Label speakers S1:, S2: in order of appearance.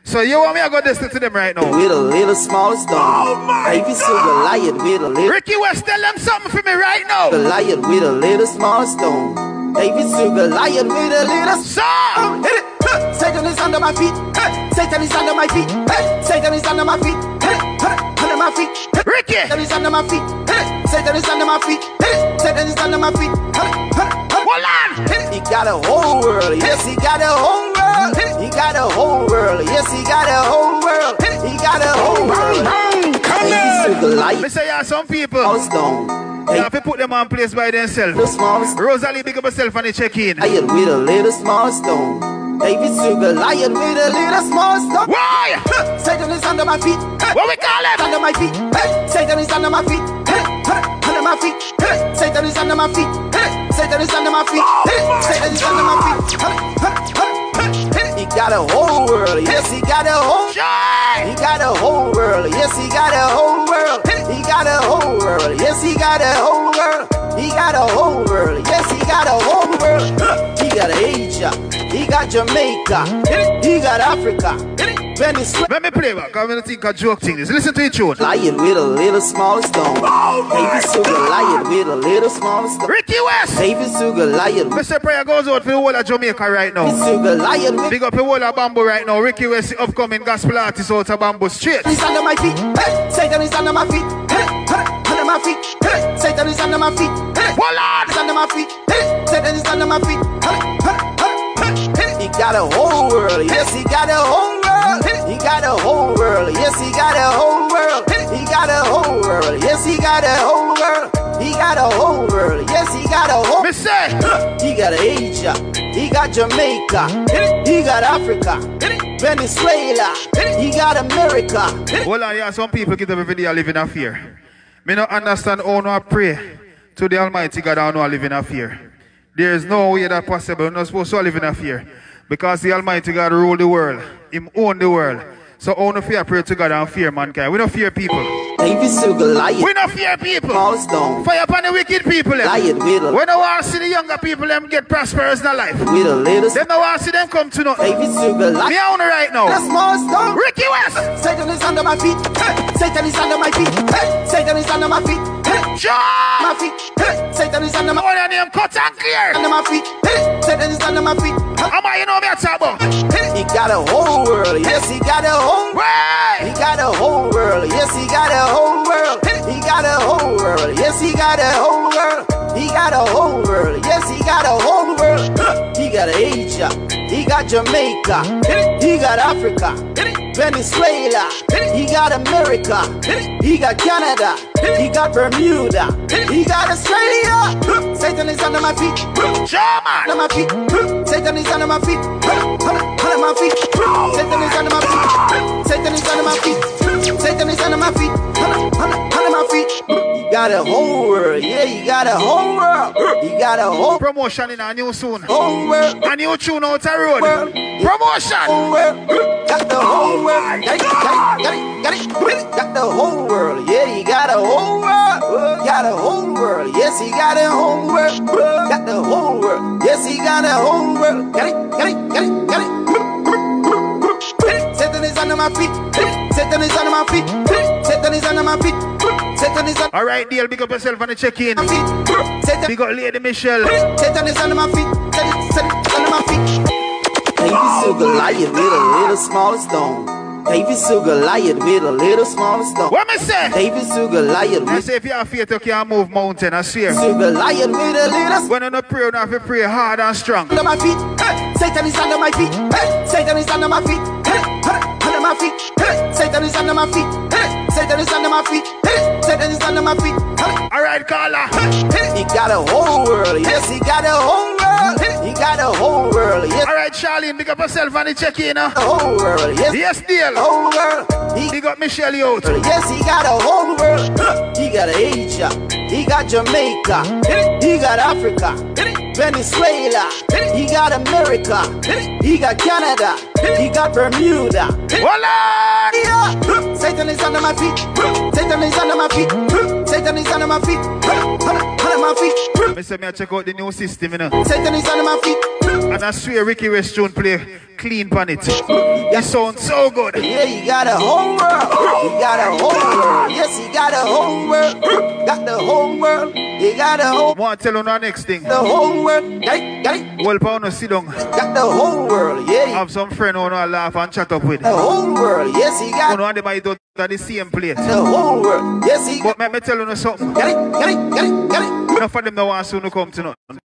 S1: So you want me to go listen to them right now?
S2: With a little small stone.
S1: Oh my
S2: Baby sugar lion with a little.
S1: Ricky West, tell them something for me right now.
S2: The lion with a little small stone. Baby sugar lion with a little
S1: song.
S2: Hit it. Satan is under my feet. Satan is under my feet. Satan is under my feet. Under my feet.
S1: Ricky.
S2: Satan is under my feet. Satan is under my feet. Satan is under my feet.
S1: Hold on.
S2: He got a whole world. Yes, he got a whole world. He got a whole world. Yes, he got a whole world. He got a whole world.
S1: Come on. Me say, yeah, some people. You have to put them on place by themselves. Rosalie, big up yourself on the check-in.
S2: Lion with a little small stone. Baby sugar lion with a little small stone.
S1: Why?
S2: Satan is under my feet.
S1: What we call it?
S2: Under my feet. Satan is under my feet. Under my feet. Satan is under my feet. Satan is under my feet. Satan is under my feet. He got a whole world. Yes, he got a whole. He got a whole world. Yes, he got a whole world. He got a whole world. Yes, he got a whole world. He got a whole world. Yes, he got a whole world. He got Asia. He got Jamaica. He got Africa. Venezuela.
S1: Let me play back. I'm going to think a joke thing is. Listen to each tune.
S2: Lion with a little small stone. Baby sugar lion with a little small stone.
S1: Ricky West.
S2: Baby sugar lion.
S1: Mr. Prayer goes out for the whole of Jamaica right now.
S2: Baby sugar lion.
S1: Big up the whole of Bamboo right now. Ricky West, upcoming gospel artist out of Bamboo Street.
S2: He's under my feet. Satan is under my feet. Under my feet. Satan is under my feet.
S1: Hold on.
S2: He's under my feet. Satan is under my feet. He got a whole world. Yes, he got a whole world. He got a whole world. Yes, he got a whole world. He got a whole world. Yes, he got a whole world. He got a whole world. Yes, he got a whole. He got Asia. He got Jamaica. He got Africa. Venezuela. He got America.
S1: Hold on, yeah, some people get every day living in fear. Me not understand how no pray to the Almighty God and no live in fear. There is no way that possible. We're not supposed to live in fear. Because the Almighty God rule the world. Him own the world. So how no fear pray to God and fear mankind. We don't fear people.
S2: Baby sugar lion.
S1: We don't fear people.
S2: Stone.
S1: Fire upon the wicked people.
S2: Lion with a.
S1: We don't want to see the younger people them get prosperous in their life.
S2: With a little.
S1: They don't want to see them come to nothing.
S2: Baby sugar lion.
S1: Me own right now.
S2: The small stone.
S1: Ricky West.
S2: Satan is under my feet. Satan is under my feet. Satan is under my feet.
S1: John.
S2: My feet. Satan is under my.
S1: All your name cut and clear.
S2: Under my feet. Satan is under my feet.
S1: How about you know me a talk?
S2: He got a whole world. Yes, he got a whole world. He got a whole world. Yes, he got a whole world. He got a whole world. Yes, he got a whole world. He got a whole world. Yes, he got a whole world. He got Asia. He got Jamaica. He got Africa. Venezuela. He got America. He got Canada. He got Bermuda. He got Australia. Satan is under my feet.
S1: German.
S2: Under my feet. Satan is under my feet. Under my feet. Satan is under my feet. Satan is under my feet. Satan is under my feet. Under my feet. He got a whole world. Yeah, he got a whole world. He got a whole
S1: promotion in a new soon.
S2: Whole world.
S1: A new tune out the road. Promotion.
S2: Whole world. Got the whole world. Got it. Got the whole world. Yeah, he got a whole world. Got a whole world. Yes, he got a whole world. Got the whole world. Yes, he got a whole world. Got it. Satan is under my feet. Satan is under my feet. Satan is under my feet. Satan is under.
S1: All right, deal. Big up yourself on the check-in. Big up Lady Michelle.
S2: Satan is under my feet. Satan is under my feet. Baby sugar lion with a little small stone. Baby sugar lion with a little small stone.
S1: What me say?
S2: Baby sugar lion.
S1: I say if you have faith, you can move mountain. I swear.
S2: Sugar lion with a little.
S1: When you don't pray, you have to pray hard and strong.
S2: Under my feet. Satan is under my feet. Satan is under my feet. Under my feet. Satan is under my feet. Satan is under my feet. Satan is under my feet.
S1: All right, caller.
S2: He got a whole world. Yes, he got a whole world. He got a whole world. Yes.
S1: All right, Charlene, big up yourself on the check-in.
S2: A whole world. Yes.
S1: Yes, deal.
S2: Whole world.
S1: Big up Michelle out.
S2: Yes, he got a whole world. He got Asia. He got Jamaica. He got Africa. Venezuela. He got America. He got Canada. He got Bermuda.
S1: Voila!
S2: Satan is under my feet. Satan is under my feet. Satan is under my feet. Under my feet.
S1: Me say me check out the new system, you know.
S2: Satan is under my feet.
S1: And I swear Ricky West Tune play clean pan it. It sounds so good.
S2: Yeah, you got a whole world. You got a whole world. Yes, you got a whole world. Got the whole world. You got a whole.
S1: Want to tell you our next thing.
S2: The whole world. Got it.
S1: Well, pound sit down.
S2: Got the whole world. Yeah.
S1: Have some friend who wanna laugh and chat up with.
S2: The whole world. Yes, he got.
S1: You know they might out at the same place.
S2: The whole world. Yes, he got.
S1: But let me tell you something.
S2: Got it.
S1: Enough of them that want soon to come to nothing.